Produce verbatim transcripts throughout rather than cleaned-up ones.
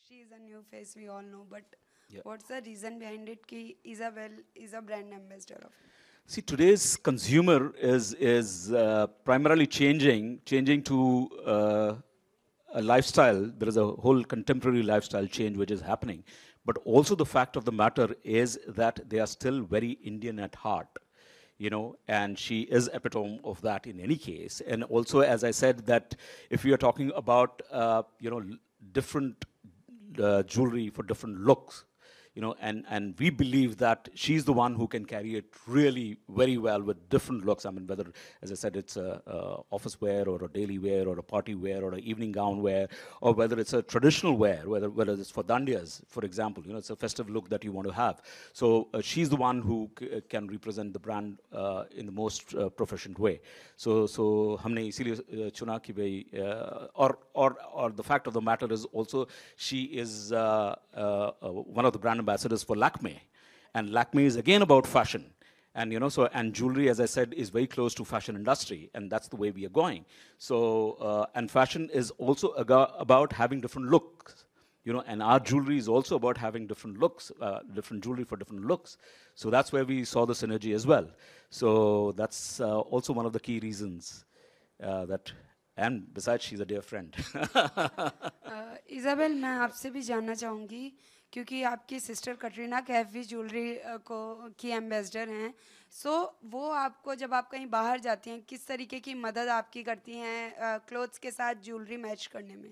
she is a new face, we all know, but Yeah. what's the reason behind it ki Isabelle is a brand ambassador of it? See, today's consumer is is uh, primarily changing, changing to uh, a lifestyle. There is a whole contemporary lifestyle change which is happening, but also the fact of the matter is that they are still very Indian at heart, you know, and she is epitome of that in any case. And also, as I said, that if we are talking about uh, you know different uh, jewelry for different looks, you know, and, and we believe that she's the one who can carry it really very well with different looks. I mean, whether, as I said, it's a, a office wear or a daily wear or a party wear or an evening gown wear, or whether it's a traditional wear, whether, whether it's for dandiyas, for example, you know, it's a festive look that you want to have. So uh, she's the one who c can represent the brand uh, in the most uh, proficient way. So, so हमने इसीलिए चुना कि भाई, or, or, or the fact of the matter is also she is uh, uh, uh, one of the brand ambassadors for Lakme, and Lakme is again about fashion, and you know, so and jewelry, as I said, is very close to fashion industry, and that's the way we are going. So uh, and fashion is also about having different looks, you know, and our jewelry is also about having different looks, uh, different jewelry for different looks. So that's where we saw the synergy as well. So that's uh, also one of the key reasons uh, that. And besides, she's a dear friend. Isabel, मैं आपसे भी जानना चाहूँगी क्योंकि आपकी sister Katrina Kaif भी jewellery को की एम्बेसडर हैं, सो वो आपको जब आप कहीं बाहर जाती हैं किस तरीके की मदद आपकी करती हैं क्लोथ्स के साथ ज्वेलरी मैच करने में?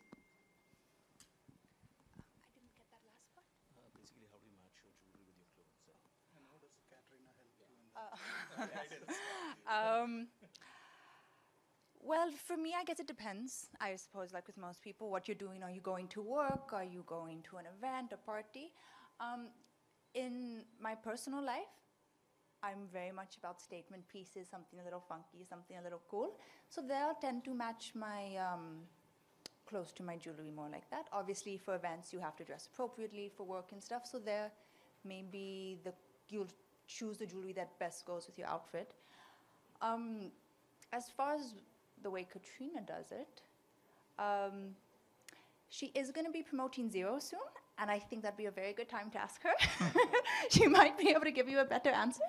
um, Well, for me, I guess it depends. I suppose, like with most people, what you're doing. Are you going to work? Are you going to an event, a party? Um, in my personal life, I'm very much about statement pieces, something a little funky, something a little cool. So they'll tend to match my, um, close to my jewelry more like that. Obviously, for events, you have to dress appropriately for work and stuff. So there, maybe the, you'll choose the jewelry that best goes with your outfit. Um, as far as the way Katrina does it, um, she is going to be promoting Zero soon, and I think that'd be a very good time to ask her. She might be able to give you a better answer.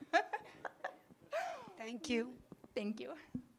Thank you. Thank you.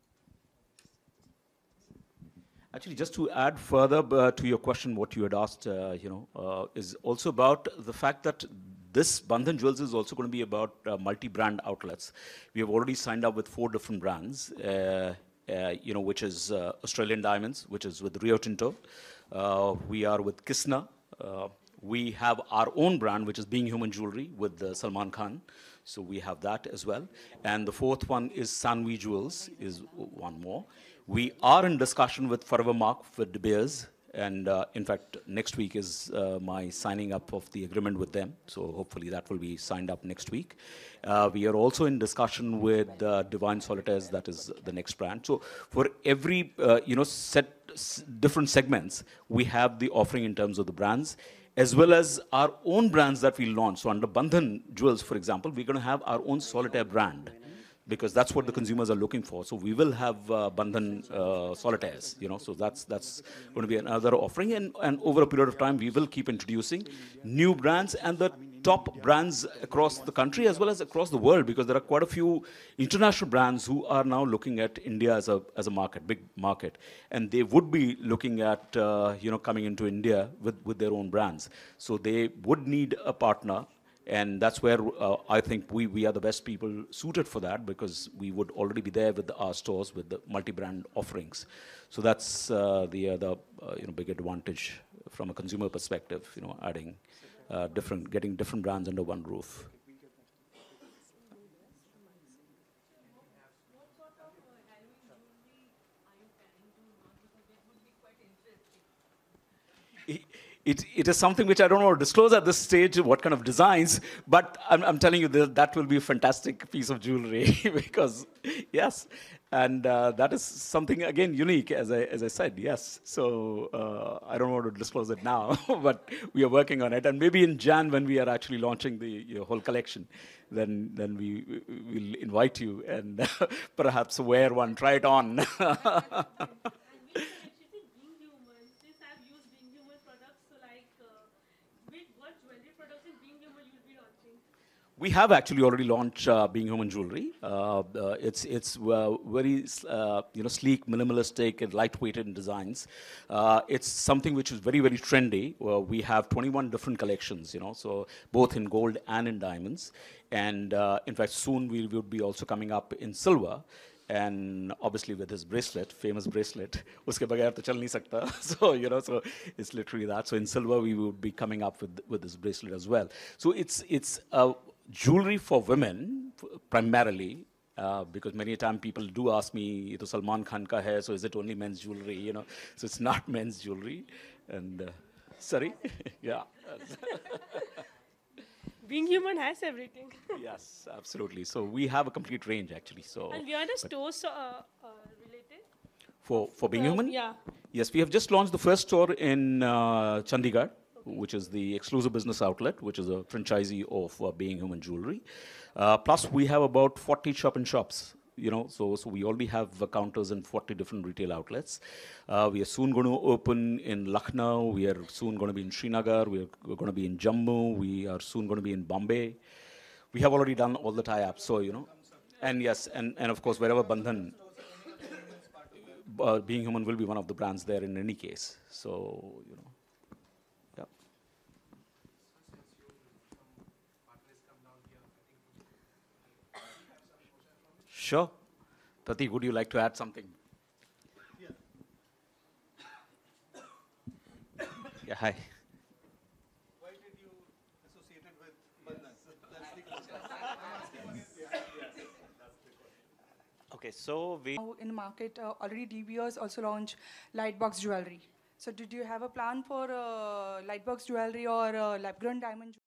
Actually, just to add further uh, to your question, what you had asked, uh, you know, uh, is also about the fact that this Bandhan Jewels is also going to be about uh, multi-brand outlets. We have already signed up with four different brands. Uh, Uh, you know, which is uh, Australian Diamonds, which is with Rio Tinto. Uh, we are with Kisna. Uh, we have our own brand, which is Being Human Jewelry, with uh, Salman Khan. So we have that as well. And the fourth one is Sanvi Jewels, is one more. We are in discussion with Forever Mark with De Beers. And uh, in fact, next week is uh, my signing up of the agreement with them. So hopefully that will be signed up next week. Uh, we are also in discussion with uh, Divine Solitaires, that is the next brand. So for every, uh, you know, set different segments, we have the offering in terms of the brands, as well as our own brands that we launch. So under Bandhan Jewels, for example, we're going to have our own solitaire brand, because that's what the consumers are looking for. So we will have uh, Bandhan uh, solitaires, you know, so that's that's going to be another offering. And, and over a period of time, we will keep introducing new brands and the top brands across the country as well as across the world, because there are quite a few international brands who are now looking at India as a, as a market, big market. And they would be looking at, uh, you know, coming into India with, with their own brands. So they would need a partner. And that's where uh, I think we, we are the best people suited for that, because we would already be there with our stores with the multi-brand offerings. So that's uh, the other uh, you know, big advantage from a consumer perspective, you know, adding uh, different, getting different brands under one roof. It, it is something which I don't want to disclose at this stage, what kind of designs, but I'm, I'm telling you that, that will be a fantastic piece of jewelry because, yes, and uh, that is something, again, unique, as I, as I said, yes. So uh, I don't want to disclose it now, but we are working on it. And maybe in Jan, when we are actually launching the you know, whole collection, then, then we will invite you and perhaps wear one, try it on. We have actually already launched uh, Being Human Jewelry. Uh, uh, it's it's uh, very uh, you know sleek, minimalistic, and lightweighted in designs. Uh, it's something which is very very trendy. Uh, we have twenty-one different collections, you know, so both in gold and in diamonds. And uh, in fact, soon we will be also coming up in silver. And obviously with his bracelet, famous bracelet, uske bagair to chal nahi sakta. So, you know, so it's literally that. So in silver, we will be coming up with, with this bracelet as well. So it's, it's uh, jewelry for women, primarily, uh, because many a time people do ask me, "Ye to Salman Khan ka hai, so is it only men's jewelry?" You know, so it's not men's jewelry. And, uh, sorry? Yeah. Being Human has everything. Yes, absolutely. So we have a complete range, actually. So And we are the stores uh, uh, related. For, for Being Uh, Human? yeah. Yes, we have just launched the first store in uh, Chandigarh, which is the exclusive business outlet, which is a franchisee of uh, Being Human Jewelry. Uh, plus, we have about forty shop-in-shops, you know, so, so we already have uh, counters in forty different retail outlets. Uh, we are soon going to open in Lucknow. We are soon going to be in Srinagar. We are, we're going to be in Jammu. We are soon going to be in Bombay. We have already done all the tie-ups, so, you know. And yes, and, and of course, wherever Bandhan, uh, Being Human will be one of the brands there in any case. So, you know, yeah. Sure. Pratik, would you like to add something? Yeah. Yeah, hi. Why did you associate it with Bandhan? That's the question. Okay, so we... Now in the market, uh, already D B Os also launched lightbox jewelry. So did you have a plan for uh, lightbox jewelry or uh, lab-grown diamond jewelry?